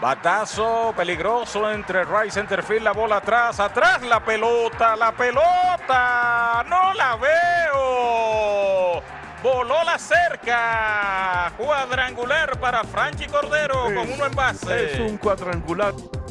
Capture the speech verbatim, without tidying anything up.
Batazo peligroso entre right center field, la bola atrás, atrás la pelota, la pelota, no la veo. Voló la cerca, cuadrangular para Franchi Cordero es, con uno en base. Es un cuadrangular.